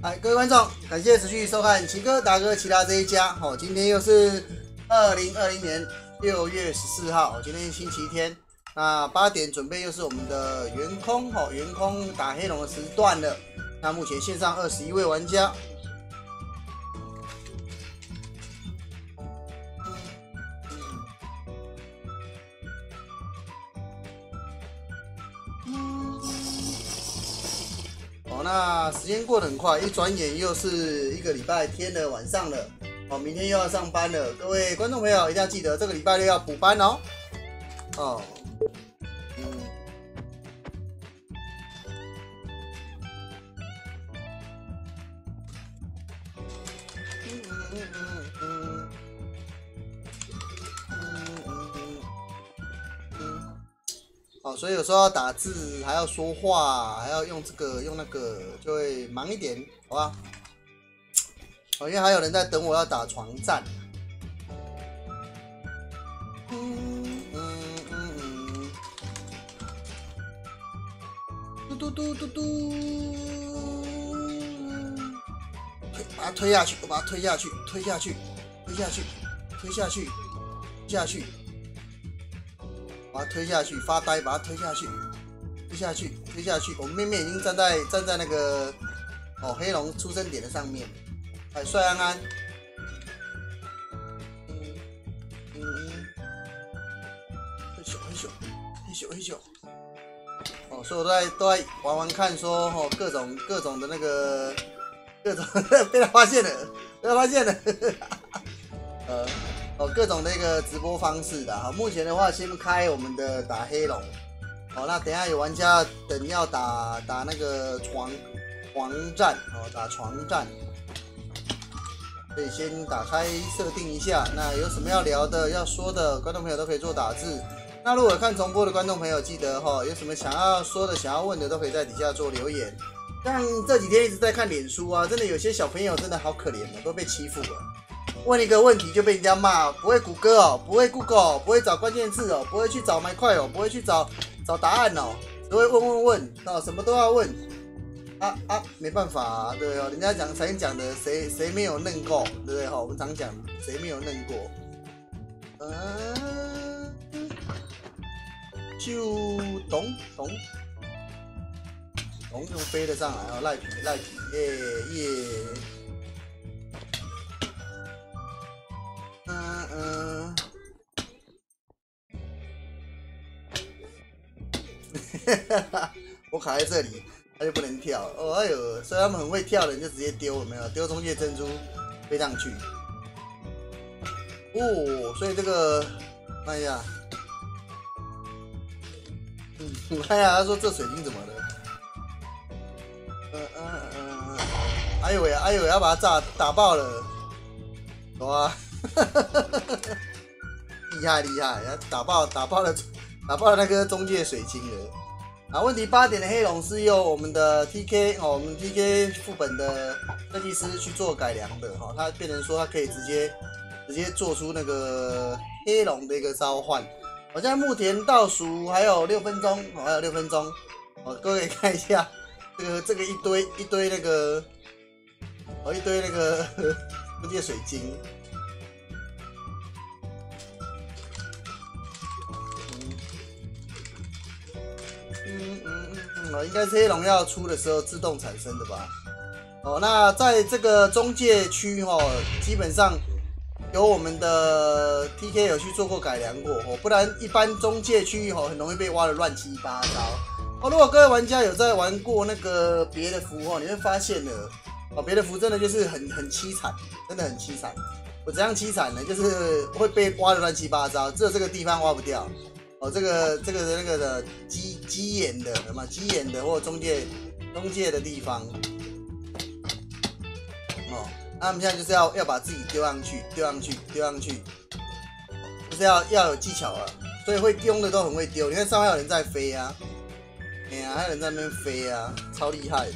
嗨，各位观众，感谢持续收看奇哥达哥其他这一家。今天又是2020年6月14号，今天星期天。那8点准备又是我们的员空打黑龙的时段了。那目前线上21位玩家。那时间过得很快，一转眼又是一个礼拜天的晚上了。明天又要上班了。各位观众朋友一定要记得，这个礼拜六要补班哦。所以有时候要打字，还要说话，还要用这个用那个，就会忙一点，好吧？因为还有人在等我要打床战。嘟嘟嘟嘟嘟，把它推下去，我把它推下去，推下去，推下去，推下去，下去。把它推下去，发呆，把它推下去，推下去，推下去。我们面面已经站在那个黑龙出生点的上面。哎，帅安安。嘿咻。所以我都在玩玩看说，各种的那个被他发现了，各种那个直播方式的。目前的话先开我们的打黑龙。那等一下有玩家等要打那个床战，打床战，所以先打开设定一下。那有什么要聊的、要说的，观众朋友都可以做打字。那如果有看重播的观众朋友，记得有什么想要说的、想要问的，都可以在底下做留言。像这几天一直在看脸书啊，真的有些小朋友真的好可怜的，都被欺负了。问一个问题就被人家骂，不会谷歌哦，不会 Google， 不会找关键字哦，不会去找麦块哦，不会去找答案哦，只会问什么都要问。没办法啊，对哦，人家常讲的谁没有嫩过，对不对？我们常讲谁没有嫩过。就懂就飞了上来赖皮耶。我卡在这里，他就不能跳。哎呦，所以他们很会跳的人就直接丢，有没有？丢中介珍珠飞上去。所以这个，看一下，我看一下，他说这水晶怎么了？哎呦喂，要把它打爆了，有啊，厉害，打爆了那个中介水晶了。问题8点的黑龙是由我们的 TK 我们 TK 副本的设计师去做改良的他变成说他可以直接做出那个黑龙的一个召唤。现在目前倒数还有6分钟，还有6分钟。各位可以看一下这个一堆那个中介水晶。应该是黑龙要出的时候自动产生的吧。那在这个中介区基本上有我们的 TK 有去做过改良过不然一般中介区很容易被挖得乱七八糟。如果各位玩家有在玩过那个别的服你会发现了别的服真的就是很凄惨，真的很凄惨。我怎样凄惨呢？就是会被挖得乱七八糟，只有这个地方挖不掉。这个那个的鸡眼的，什么鸡眼的或中介的地方，那我们现在就是要把自己丢上去，就是要有技巧啊。所以会丢的都很会丢，你看上面有人在飞啊，还有人在那边飞啊，超厉害的。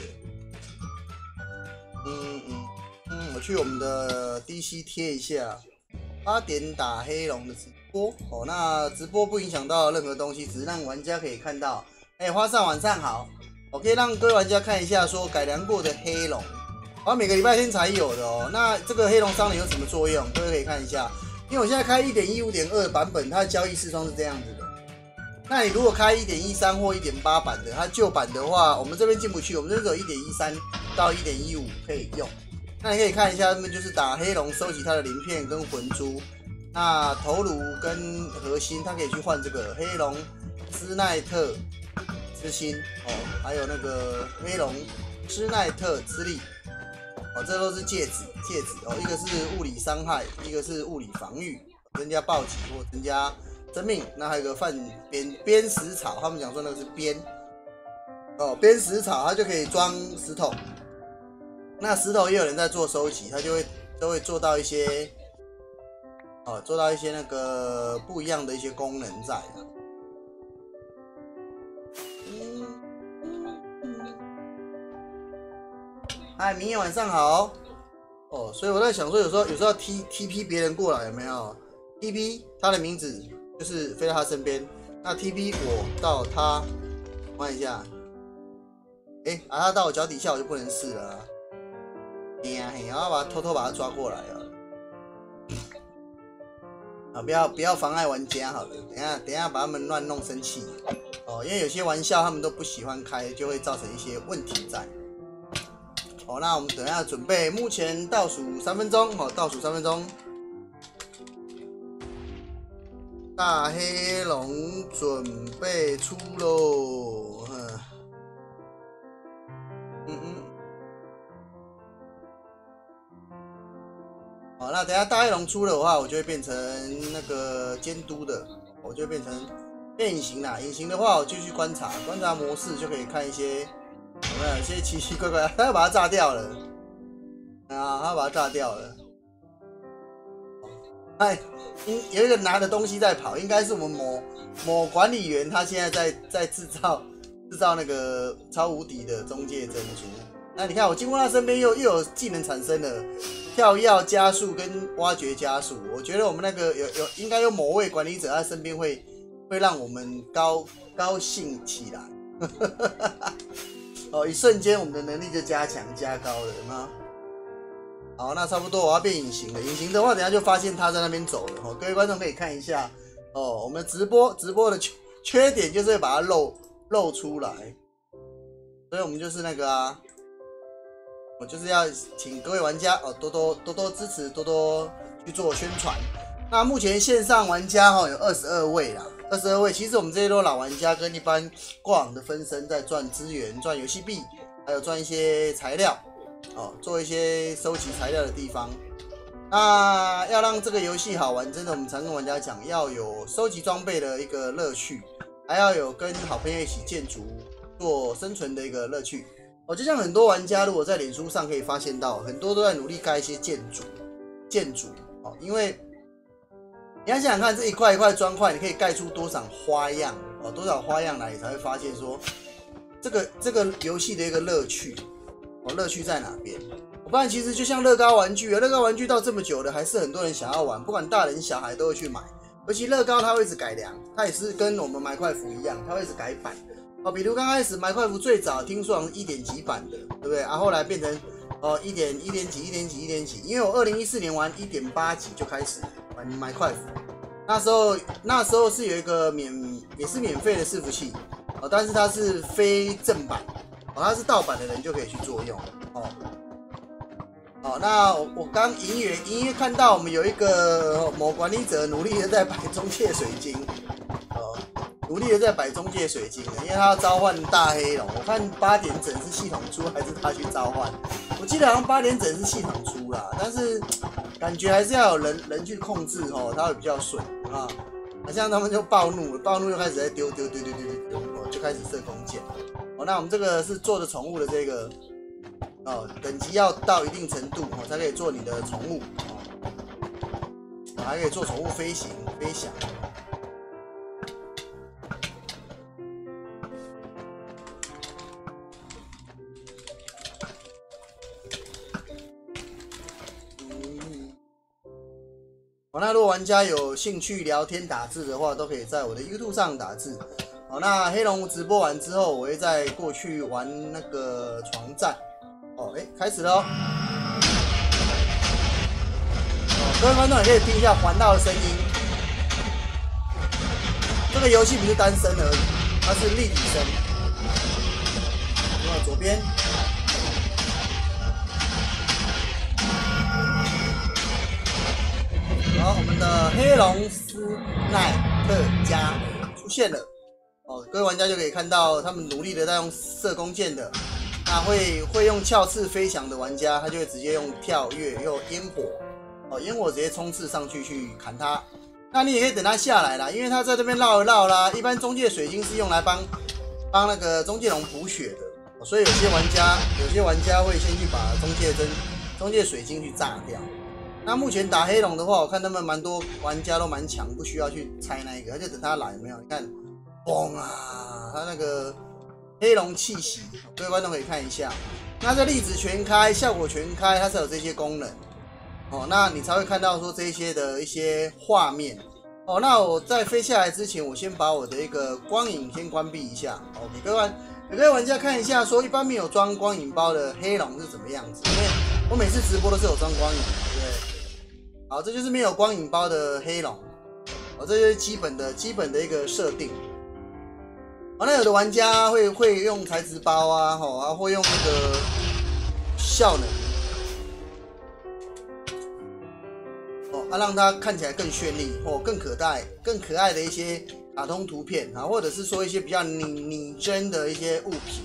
我去我们的 DC 贴一下8点打黑龙的直播那直播不影响到任何东西，只是让玩家可以看到。花上晚上好，我可以让各位玩家看一下说改良过的黑龙。 每个礼拜天才有的哦。那这个黑龙商人有什么作用？各位可以看一下，因为我现在开 1.15.2 版本，它的交易视窗是这样子的。那你如果开 1.13 或 1.8 版的，它旧版的话，我们这边进不去，我们这边只有 1.13 到 1.15 可以用。那你可以看一下，他们就是打黑龙收集它的鳞片跟魂珠。那头颅跟核心，它可以去换这个黑龙斯奈特之心哦，还有那个黑龙施奈特之力哦，这都是戒指哦，一个是物理伤害，一个是物理防御，增加暴击或增加生命。那还有个鞭石草，他们讲说那个是鞭哦，鞭石草它就可以装石头。那石头也有人在做收集，它都会做到一些。做到一些那个不一样的一些功能在啊。嗨，明天晚上好。哦，所以我在想说，有时候要 TP 别人过来有没有 ？TP 他的名字就是飞到他身边，那 TP 我到他，看一下，他到我脚底下我就不能试了啊。然后偷偷把他抓过来啊。不要妨碍玩家好了，等一下把他们乱弄生气哦，因为有些玩笑他们都不喜欢开，就会造成一些问题在。哦，那我们等一下准备，目前倒数3分钟，倒数3分钟，大黑龙准备出喽，好，那等一下大黑龙出了的话，我就会变成那个监督的，我就会变隐形啦。隐形的话，我就去观察模式，就可以看一些有没有一些奇奇怪怪，他要把它炸掉了，他要把它炸掉了。有一个拿着东西在跑，应该是我们某管理员，他现在在制造那个超无敌的中介珍珠。那你看，我经过他身边又有技能产生了。跳跃加速跟挖掘加速，我觉得我们那个应该有某位管理者在身边会让我们高兴起来，哦，一瞬间我们的能力就加强加高了，有没有？好，那差不多我要变隐形了。隐形的话，等一下就发现他在那边走了哦。各位观众可以看一下哦，我们直播的缺点就是会把它露出来，所以我们就是那个啊。我就是要请各位玩家哦，多多支持，多多去做宣传。那目前线上玩家有22位啦，22位。其实我们这些都老玩家，跟一般过往的分身在赚资源、赚游戏币，还有赚一些材料哦，做一些收集材料的地方。那要让这个游戏好玩，真的我们常跟玩家讲，要有收集装备的一个乐趣，还要有跟好朋友一起建筑做生存的一个乐趣。就像很多玩家，如果在脸书上可以发现到，很多都在努力盖一些建筑哦，因为你要想想看，这一块一块砖块，你可以盖出多少花样哦，多少花样来，你才会发现说，这个游戏的一个乐趣哦，乐趣在哪边？不然其实就像乐高玩具啊，乐高玩具到这么久了，还是很多人想要玩，不管大人小孩都会去买，尤其乐高它会一直改良，它也是跟我们买快服一样，它会一直改版。哦，比如刚开始买快服最早听说好像1点几版的，对不对？后来变成1点几，因为我2014年玩1.8几就开始买快服，那时候是有一个也是免费的伺服器哦，但是它是非正版哦，它是盗版的人就可以去作用哦。那我刚隐约看到我们有一个某管理者努力的在摆中介水晶哦。努力的在摆中介水晶，因为他要召唤大黑龙。我看8点整是系统出还是他去召唤？我记得好像8点整是系统出啦，但是感觉还是要有人去控制哦，他会比较顺啊。好像他们就暴怒了，暴怒就开始在丢，就开始射弓箭。哦，那我们这个是做的宠物的这个哦，等级要到一定程度哦，才可以做你的宠物哦，还可以做宠物飞翔。那如果玩家有兴趣聊天打字的话，都可以在我的 YouTube 上打字。好，那黑龙直播完之后，我会再过去玩那个床战。哦，开始了哦。 各位观众也可以听一下环绕的声音。这个游戏不是单声而已，它是立体声。左边。好，我们的黑龙斯奈特加出现了。哦，各位玩家就可以看到，他们努力的在用射弓箭的。那会用鞘翅飞翔的玩家，他就会直接用跳跃，用烟火。哦，烟火直接冲刺上去砍他。那你也可以等他下来啦，因为他在这边绕一绕啦。一般中介水晶是用来帮那个中介龙补血的，所以有些玩家会先去把中介水晶去炸掉。那目前打黑龙的话，我看他们蛮多玩家都蛮强，不需要去拆那一个，他就等他来，有没有？你看，嘣啊，他那个黑龙气息，各位观众可以看一下。那这粒子全开，效果全开，它才有这些功能。哦，那你才会看到说这些的一些画面。哦，那我在飞下来之前，我先把我的一个光影先关闭一下。哦，给各位玩家看一下，说一般没有装光影包的黑龙是怎么样子。因为我每次直播都是有装光影，对不对？好，这就是没有光影包的黑龙。哦，这就是基本的一个设定。哦，那有的玩家会用材质包啊，会用那个效能。让它看起来更绚丽更可爱的一些卡通图片啊，或者是说一些比较拟真的一些物品。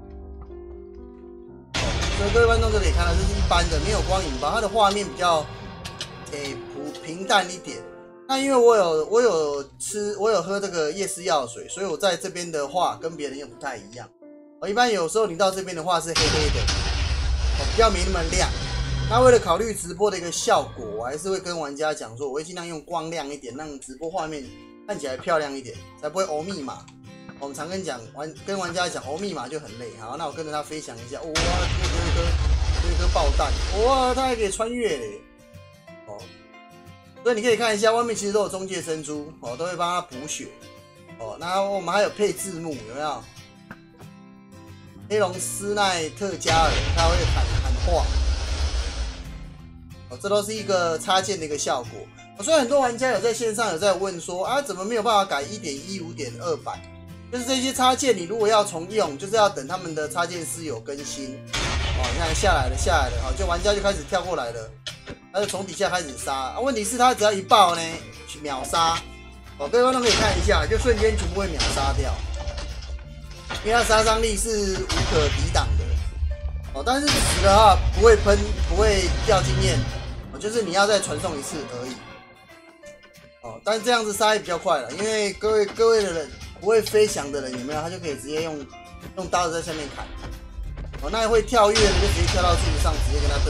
所以各位观众就可以看到，这是一般的没有光影包，它的画面比较平淡一点。那因为我有喝这个夜市药水，所以我在这边的话跟别人又不太一样。一般有时候你到这边的话是黑黑的，比较没那么亮。那为了考虑直播的一个效果，我还是会跟玩家讲说，我会尽量用光亮一点，让直播画面看起来漂亮一点，才不会欧密码。我们常跟玩家讲欧密码就很累。好，那我跟着他飞翔一下，哇，有一颗爆弹，哇，他还可以穿越嘞。哦，所以你可以看一下，外面其实都有中介珍珠，都会帮他补血。然后我们还有配字幕，有没有？黑龙斯奈特加尔，他会喊话。这都是一个插件的一个效果。所以很多玩家有在线上有在问说啊，怎么没有办法改 1.15.2 版？就是这些插件，你如果要重用，就是要等他们的插件师有更新。你看下来了，就玩家就开始跳过来了，他就从底下开始杀。问题是他只要一爆呢，秒杀。各位观众可以看一下，就瞬间全部会秒杀掉，因为它杀伤力是无可抵挡的。但是死的话不会喷，不会掉经验，就是你要再传送一次而已。但是这样子杀也比较快了，因为各位的人不会飞翔的人有没有？他就可以直接用刀子在下面砍。那会跳跃的就直接跳到柱子上，直接跟他对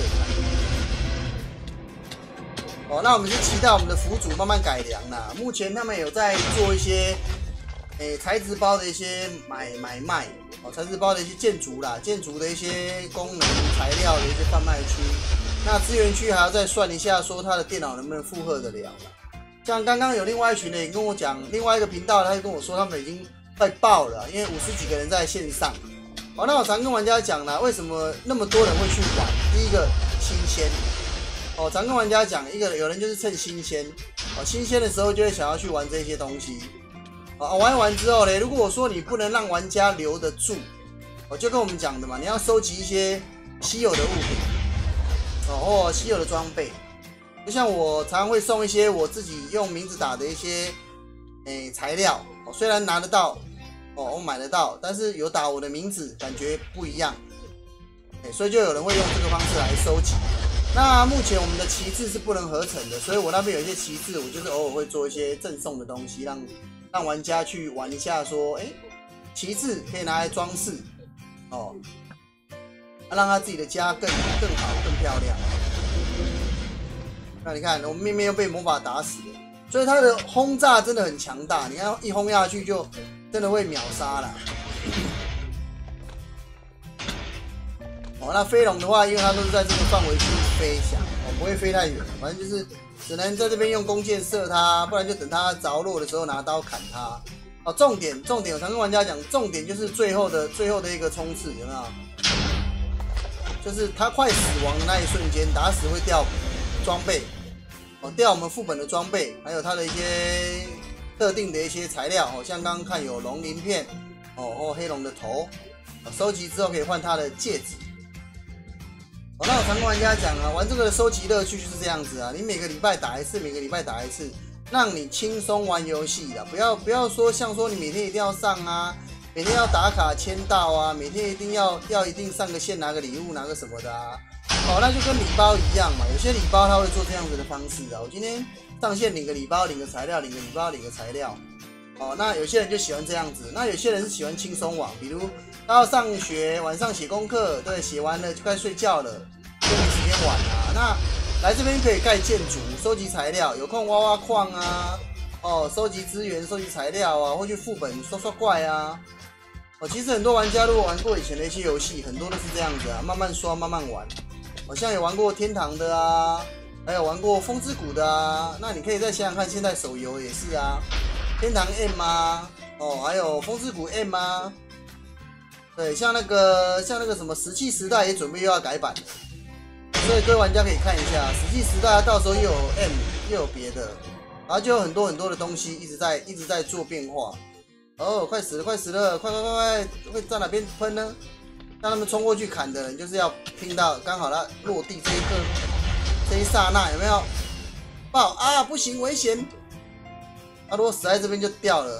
砍。那我们就期待我们的辅主慢慢改良啦。目前他们有在做一些材质包的一些买卖。材质包的一些建筑的一些功能材料的一些贩卖区，那资源区还要再算一下，说他的电脑能不能负荷得了。像刚刚有另外一群人也跟我讲，另外一个频道他就跟我说他们已经快爆了，因为50几个人在线上。那我常跟玩家讲啦，为什么那么多人会去玩？第一个新鲜，常跟玩家讲，有人就是趁新鲜，新鲜的时候就会想要去玩这些东西。玩一玩之后呢，如果我说你不能让玩家留得住，就跟我们讲的嘛，你要收集一些稀有的物品，或稀有的装备。就像我常常会送一些我自己用名字打的一些材料，虽然拿得到，我买得到，但是有打我的名字，感觉不一样，所以就有人会用这个方式来收集。那目前我们的旗帜是不能合成的，所以我那边有一些旗帜，我就是偶尔会做一些赠送的东西，让玩家去玩一下，说，旗帜可以拿来装饰，让他自己的家更好、更漂亮。那你看，我们面又被魔法打死了，所以他的轰炸真的很强大。你看一轰下去就真的会秒杀了。那飞龙的话，因为它都是在这个范围区飞翔，不会飞太远，反正就是只能在这边用弓箭射它，不然就等它着落的时候拿刀砍它。重点，我常跟玩家讲，重点就是最后的一个冲刺，有没有？就是他快死亡的那一瞬间，打死会掉装备， 哦，调我们副本的装备，还有它的一些特定的一些材料哦，像刚刚看有龙鳞片哦，或黑龙的头，收集之后可以换它的戒指。哦，那我常跟玩家讲啊，玩这个的收集乐趣就是这样子啊，你每个礼拜打一次，每个礼拜打一次，让你轻松玩游戏啦，不要说像说你每天一定要上啊，每天要打卡签到啊，每天一定要上个线拿个礼物拿个什么的啊。哦，那就跟礼包一样嘛，有些礼包他会做这样子的方式啊。我今天上线领个礼包，领个材料，领个礼包，领个材料。哦，那有些人就喜欢这样子，那有些人是喜欢轻松网，比如他要上学，晚上写功课，对，写完了就该睡觉了，就没时间玩啊。那来这边可以盖建筑，收集材料，有空挖挖矿啊，哦，收集资源，收集材料啊，或去副本刷刷怪啊。哦，其实很多玩家如果玩过以前的一些游戏，很多都是这样子啊，慢慢刷，慢慢玩。好像有玩过天堂的啊，还有玩过风之谷的啊。那你可以再想想看，现在手游也是啊，天堂 M 啊，哦，还有风之谷 M 啊。对，像那个什么石器时代也准备又要改版了，所以各位玩家可以看一下，石器时代到时候又有 M 又有别的，然后就有很多的东西一直在做变化。哦，快死了，快死了，快，会在哪边喷呢？让他们冲过去砍的人，就是要拼到刚好他落地这一刹那，有没有？爆啊！不行，危险！他如果死在这边就掉了。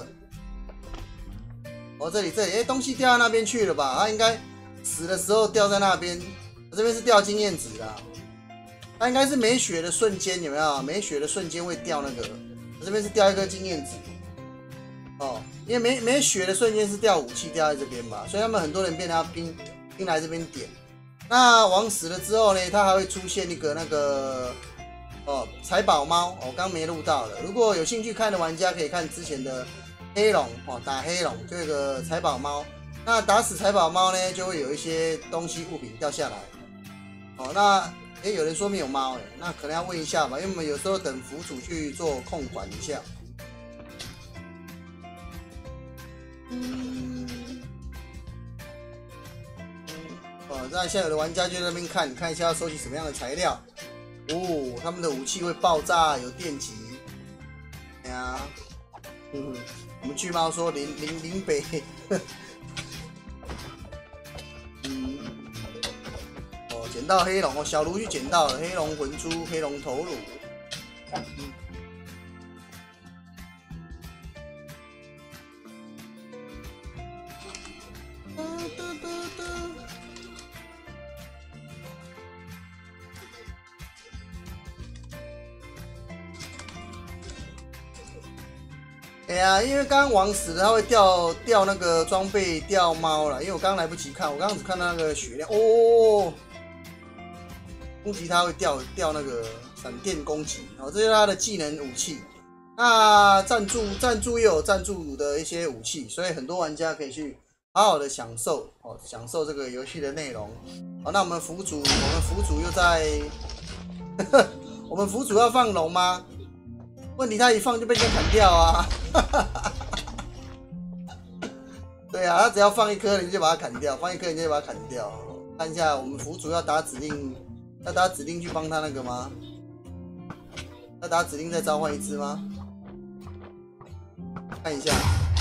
哦，这里，哎，东西掉到那边去了吧？他应该死的时候掉在那边，这边是掉经验值的。他应该是没血的瞬间，有没有？没血的瞬间会掉那个，这边是掉一颗经验值。哦，因为没血的瞬间是掉武器掉在这边嘛，所以他们很多人变成要拼来这边点。那王死了之后呢，他还会出现一个那个财宝猫，我刚没录到了。如果有兴趣看的玩家可以看之前的黑龙哦，打黑龙就有个财宝猫。那打死财宝猫呢，就会有一些东西物品掉下来。哦，那有人说没有猫那可能要问一下吧，因为我们有时候等辅助去做控管一下。那现在有的玩家就在那边看一下要收集什么样的材料。哦，他们的武器会爆炸，有电击。哎呀，我们巨猫说林北，哦，捡到黑龙哦，小卢去捡到了黑龙魂珠、黑龙头颅。哎呀，因为刚刚王死了，他会掉那个装备掉猫了。因为我刚刚来不及看，我刚刚只看到那个血量哦，攻击他会掉那个闪电攻击，哦，这是他的技能武器。那赞助又有赞助的一些武器，所以很多玩家可以去好好的享受这个游戏的内容。好，那我们辅主又在，我们辅主要放龙吗？问题他一放就被人家砍掉啊！对啊，他只要放一颗你就把它砍掉，放一颗你就把它砍掉。看一下我们辅主要打指令去帮他那个吗？要打指令再召唤一只吗？看一下，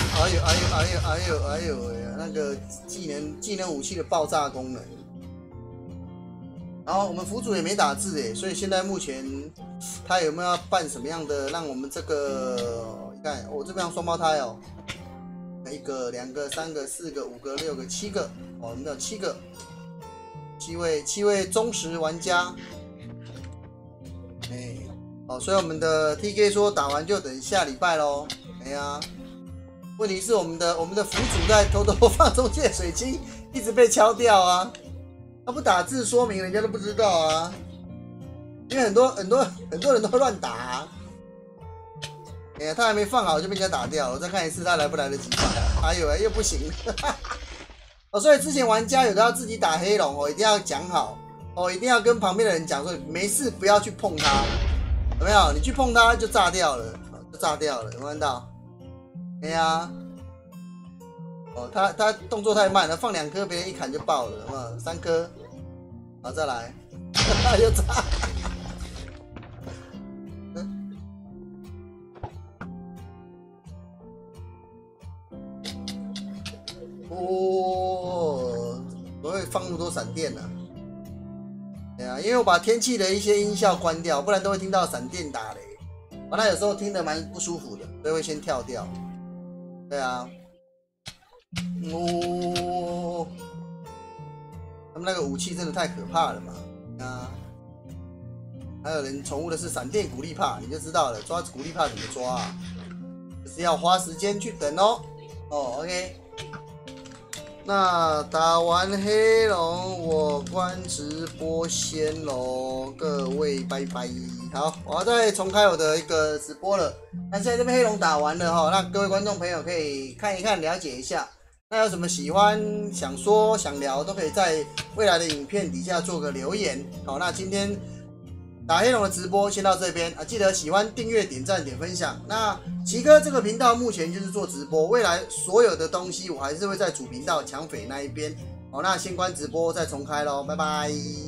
哎呦，那个技能武器的爆炸功能。然后我们辅主也没打字诶，所以现在目前他有没有要办什么样的让我们这个，你看我这边双胞胎哦，一个、两个、三个、四个、五个、六个、7个，哦，我们有7个，7位忠实玩家，哎，哦，所以我们的 TK 说打完就等下礼拜咯。哎呀，问题是我们的辅主在偷偷放中介水晶，一直被敲掉啊。他不打字说明，人家都不知道啊。因为很多人都乱打啊。哎呀，他还没放好就被人家打掉了。我再看一次，他来不来得及放？哎呦，又不行。哦，所以之前玩家有的要自己打黑龙哦，一定要讲好哦，一定要跟旁边的人讲说，没事不要去碰他，有没有？你去碰他就炸掉了，有没有看到？哎呀。哦，他动作太慢了，放2颗，别人一砍就爆了，有没有？3颗，好，再来，又炸。 放那么多闪电呢？对啊，因为我把天气的一些音效关掉，不然都会听到闪电打雷。完了有时候听得蛮不舒服的，所以会先跳掉。对啊，哦，他们那个武器真的太可怕了嘛！啊，还有人宠物的是闪电古力帕，你就知道了，抓古力帕怎么抓啊？就是要花时间去等哦。哦 ，OK。那打完黑龙，我关直播先喽，各位拜拜。好，我要再重开我的一个直播了。那现在这边黑龙打完了哈，那各位观众朋友可以看一看，了解一下。那有什么喜欢、想说、想聊，都可以在未来的影片底下做个留言。好，那今天打黑龙的直播先到这边啊，记得喜欢、订阅、点赞、点分享。那奇哥这个频道目前就是做直播，未来所有的东西我还是会在主频道抢匪那一边。好，那先关直播再重开喽，拜拜。